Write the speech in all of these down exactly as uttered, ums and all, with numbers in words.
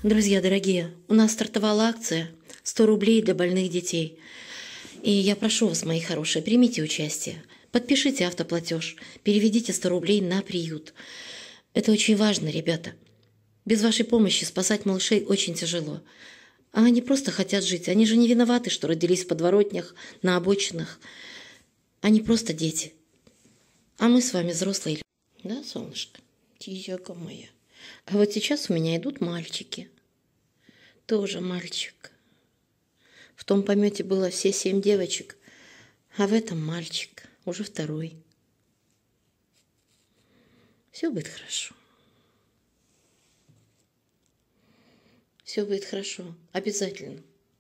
Друзья дорогие, у нас стартовала акция сто рублей для больных детей. И я прошу вас, мои хорошие, примите участие. Подпишите автоплатеж, переведите сто рублей на приют. Это очень важно, ребята. Без вашей помощи спасать малышей очень тяжело. А они просто хотят жить. Они же не виноваты, что родились в подворотнях, на обочинах. Они просто дети. А мы с вами взрослые. Да, солнышко? Тизяка моя. А вот сейчас у меня идут мальчики. Тоже мальчик. В том помете было все семь девочек, а в этом мальчик, уже второй. Все будет хорошо. Все будет хорошо. Обязательно.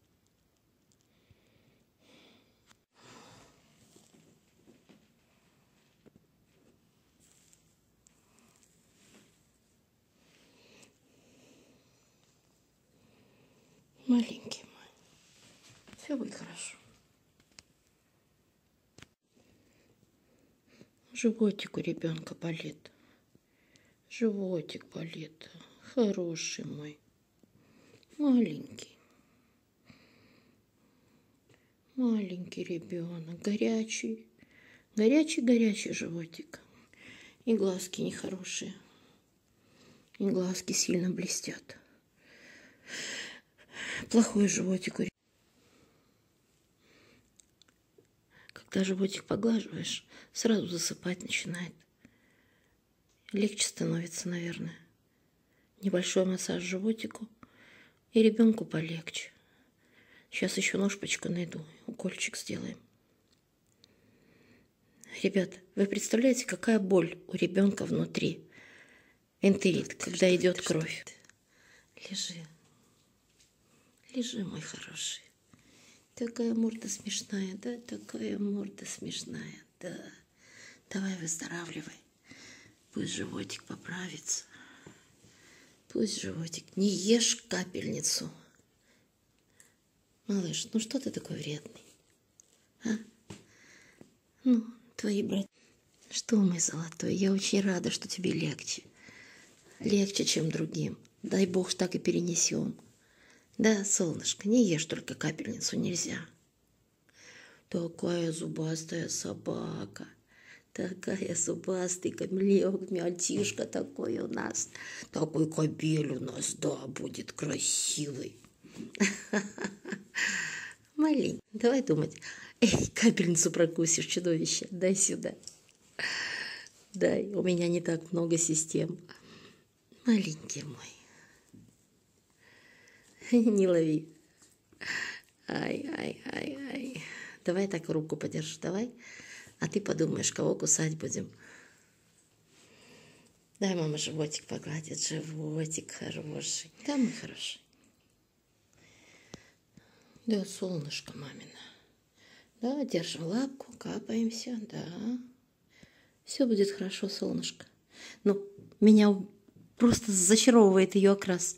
Маленький мой. Все будет хорошо. Животик у ребенка болит. Животик болит. Хороший мой. Маленький. Маленький ребенок. Горячий. Горячий-горячий животик. И глазки нехорошие. И глазки сильно блестят. Плохой животик у ребенка. Когда животик поглаживаешь, сразу засыпать начинает. Легче становится, наверное. Небольшой массаж животику, и ребенку полегче. Сейчас еще ножпочку найду, укольчик сделаем. Ребята, вы представляете, какая боль у ребенка внутри? Энтерит, когда идет кровь. Лежи. Лежи, мой хороший. Такая морда смешная, да? Такая морда смешная, да. Давай выздоравливай. Пусть животик поправится. Пусть животик. Не ешь капельницу. Малыш, ну что ты такой вредный? А? Ну, твои братья. Что, мой золотой, я очень рада, что тебе легче. Легче, чем другим. Дай Бог, так и перенесем. Да, солнышко, не ешь только капельницу, нельзя. Такая зубастая собака. Такая зубастый камелек, мальчишка такой у нас. Такой кобель у нас, да, будет красивый. Маленький, давай думать. Эй, капельницу прокусишь, чудовище, дай сюда. Дай, у меня не так много систем. Маленький мой. Не лови. Ай, ай, ай, ай. Давай так руку подержу, давай. А ты подумаешь, кого кусать будем. Дай мама животик погладит. Животик хороший. Да, мой хороший. Да, солнышко мамина. Да, держим лапку, капаемся, да. Все будет хорошо, солнышко. Ну, меня просто зачаровывает ее окрас.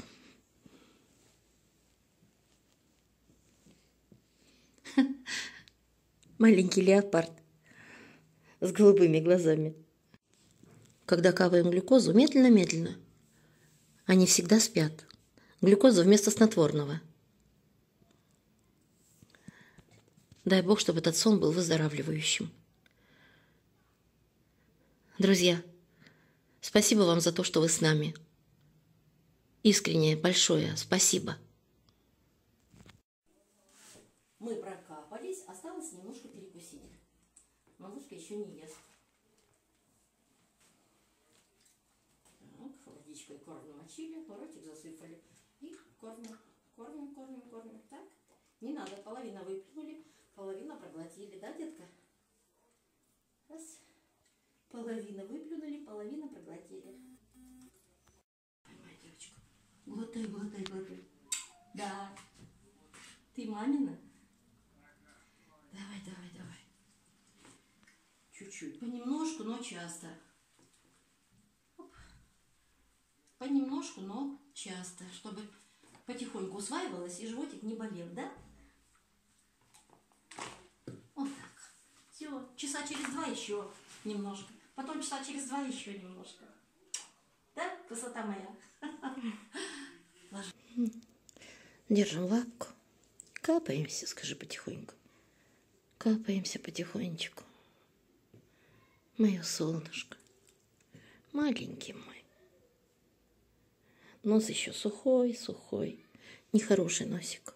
Маленький леопард с голубыми глазами. Когда капаем глюкозу, медленно-медленно, они всегда спят. Глюкоза вместо снотворного. Дай Бог, чтобы этот сон был выздоравливающим. Друзья, спасибо вам за то, что вы с нами. Искренне большое спасибо. Мы прокапались, осталось немножко перекусить. Малышка еще не ест. Так, водичкой корм намочили, ротик засыпали. И кормим, кормим, кормим, кормим. Так, не надо, половина выплюнули, половина проглотили, да, детка? Раз. Половина выплюнули, половина проглотили. Ой, моя девочка, глотай, глотай, глотай. Да. Ты мамина? Давай, давай, давай. Чуть-чуть. Понемножку, но часто. Оп. Понемножку, но часто, чтобы потихоньку усваивалось и животик не болел, да? Вот так. Все. Часа через два еще немножко. Потом часа через два еще немножко. Да, красота моя? Держим лапку. Капаемся, скажи потихоньку. Капаемся потихонечку. Мое солнышко. Маленький мой. Нос еще сухой, сухой. Нехороший носик.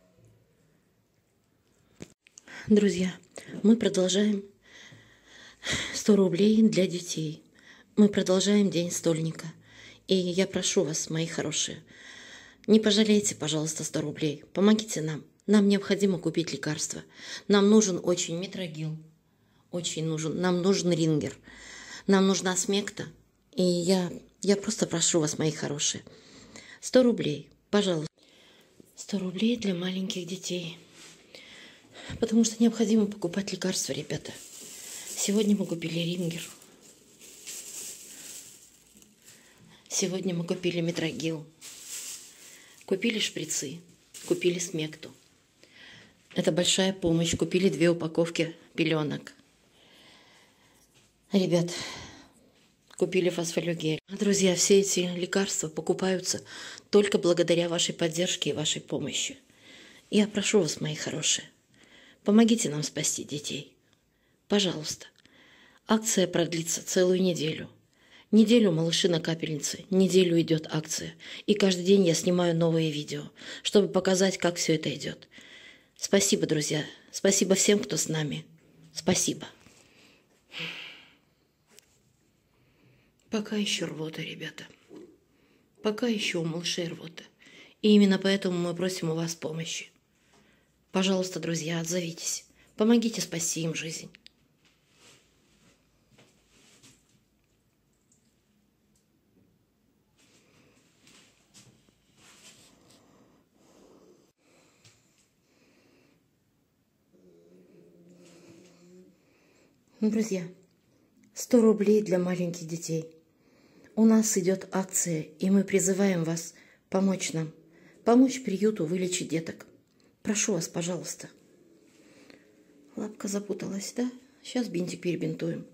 Друзья, мы продолжаем сто рублей для детей. Мы продолжаем День стольника. И я прошу вас, мои хорошие, не пожалейте, пожалуйста, сто рублей. Помогите нам. Нам необходимо купить лекарства. Нам нужен очень метрогил. Очень нужен. Нам нужен рингер. Нам нужна смекта. И я, я просто прошу вас, мои хорошие. сто рублей, пожалуйста. сто рублей для маленьких детей. Потому что необходимо покупать лекарства, ребята. Сегодня мы купили рингер. Сегодня мы купили метрогил. Купили шприцы. Купили смекту. Это большая помощь. Купили две упаковки пеленок. Ребят, купили фосфолюгель. Друзья, все эти лекарства покупаются только благодаря вашей поддержке и вашей помощи. Я прошу вас, мои хорошие, помогите нам спасти детей. Пожалуйста. Акция продлится целую неделю. Неделю малыши на капельнице, неделю идет акция. И каждый день я снимаю новые видео, чтобы показать, как все это идет. Спасибо, друзья. Спасибо всем, кто с нами. Спасибо. Пока еще рвота, ребята. Пока еще у малышей рвота. И именно поэтому мы просим у вас помощи. Пожалуйста, друзья, отзовитесь. Помогите спасти им жизнь. Друзья, сто рублей для маленьких детей. У нас идет акция, и мы призываем вас помочь нам, помочь приюту вылечить деток. Прошу вас, пожалуйста. Лапка запуталась, да? Сейчас бинтик перебинтуем.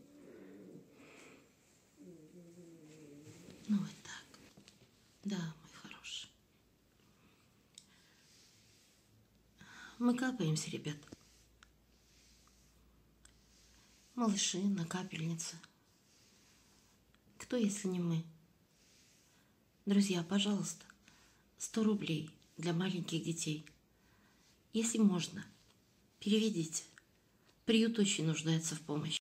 Ну вот так. Да, мой хороший. Мы капаемся, ребят. Малыши на капельнице. Кто, если не мы? Друзья, пожалуйста, сто рублей для маленьких детей. Если можно, переведите. Приют очень нуждается в помощи.